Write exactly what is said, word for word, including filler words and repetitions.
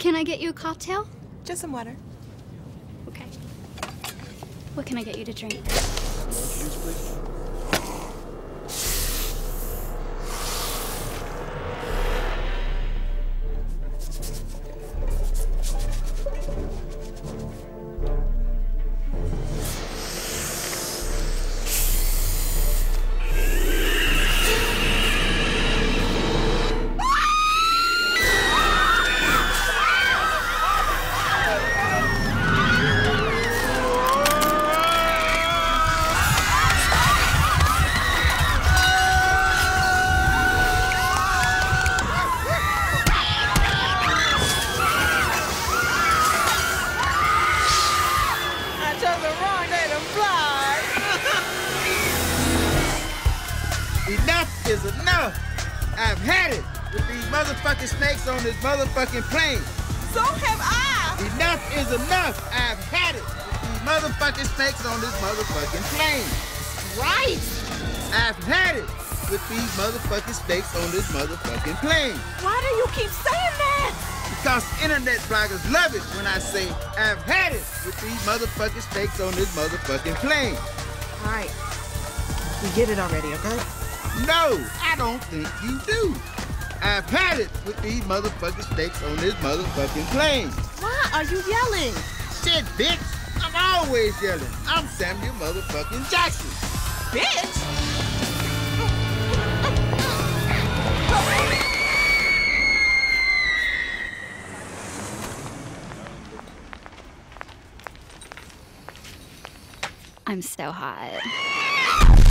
Can I get you a cocktail? Just some water. Okay. What can I get you to drink? Juice, please. Enough is enough. I've had it with these motherfucking snakes on this motherfucking plane. So have I. Enough is enough. I've had it with these motherfucking snakes on this motherfucking plane. Right. I've had it with these motherfucking snakes on this motherfucking plane. Why do you keep saying that? Because internet bloggers love it when I say I've had it with these motherfucking snakes on this motherfucking plane. All right. We get it already, okay? No, I don't think you do. I've had it with these motherfucking snakes on this motherfucking plane. Why are you yelling? Shit, bitch. I'm always yelling. I'm Samuel motherfucking Jackson. Bitch? I'm so hot.